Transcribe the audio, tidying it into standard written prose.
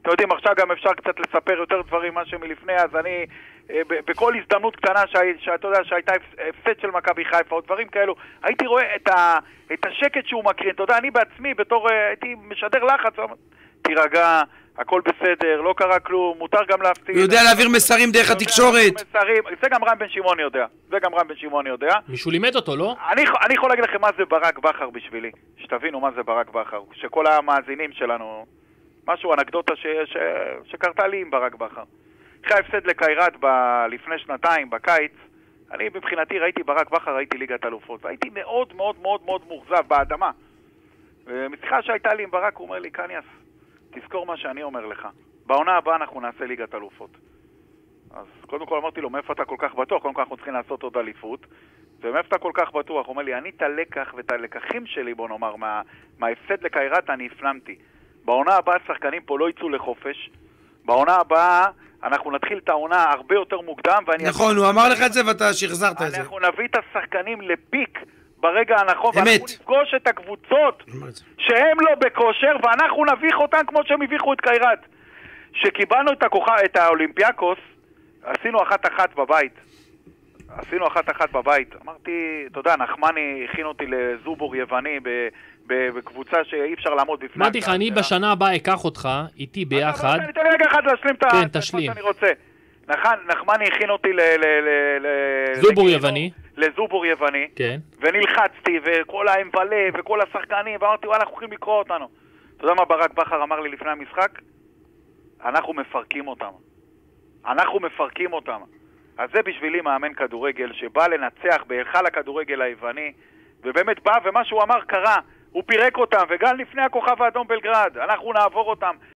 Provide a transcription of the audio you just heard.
אתם יודעים, עכשיו גם אפשר קצת לספר יותר דברים מה שמלפני, אז אני, בכל הזדמנות קטנה שאתה יודע שהייתה הפסד של מכבי חיפה או דברים כאלו, הייתי רואה את השקט שהוא מקרין. אתה יודע, אני בעצמי, הייתי משדר לחץ, תירגע, הכל בסדר, לא קרה כלום, מותר גם להפסיד. הוא יודע להעביר מסרים דרך התקשורת. זה גם רם בן שמעון יודע. מישהו לימד אותו, לא? אני יכול להגיד לכם מה זה ברק בכר בשבילי. שתבינו מה זה ברק בכר. שכל המאזינים שלנו, משהו, אנקדוטה שקרתה לי עם ברק בכר. אחרי ההפסד לקיירת לפני שנתיים, בקיץ, אני מבחינתי ראיתי ברק בכר, ראיתי ליגת אלופות, והייתי מאוד מאוד מאוד מאוד מוחזב באדמה. ומשיחה שהייתה לי עם ברק, הוא אומר לי, קניאס, תזכור מה שאני אומר לך. בעונה הבאה אנחנו נעשה ליגת אלופות. אז קודם כל אמרתי לו, מאיפה אתה כל כך בטוח? קודם כל אנחנו צריכים לעשות עוד אליפות. ומאיפה אתה כל כך בטוח? הוא אומר לי, אני את הלקח ואת הלקחים שלי, בוא נאמר, מההפסד לקיירת אני הפנמתי. בעונה הבאה השחקנים פה לא יצאו לחופש. בעונה הבאה אנחנו נתחיל את העונה הרבה יותר מוקדם. נכון, הוא אמר לך את זה ואתה שחזרת את זה. אנחנו נביא את השחקנים לפיק ברגע הנכון, ואנחנו נפגוש את הקבוצות שהם לא בכושר, ואנחנו נביך אותם כמו שהם הביכו את קיירת. שקיבלנו את האולימפיאקוס, עשינו 1-1 בבית. אמרתי, אתה יודע, נחמני הכין אותי לזובור יווני בקבוצה שאי אפשר לעמוד בפני. אמרתי לך, אני בשנה הבאה אקח אותך, איתי ביחד. תן לי רגע אחד להשלים את מה שאני רוצה. נחמני הכין אותי לזובור יווני, ונלחצתי, וכל האמבלה, וכל השחקנים, ואמרתי, וואלה, אנחנו הולכים לקרוא אותנו. אתה יודע מה ברק בכר אמר לי לפני המשחק? אנחנו מפרקים אותם. אז זה בשבילי מאמן כדורגל, שבא לנצח בהיכל הכדורגל היווני, ובאמת בא, ומה שהוא אמר קרה, הוא פירק אותם, וגם לפני הכוכב האדום בלגרד, אנחנו נעבור אותם,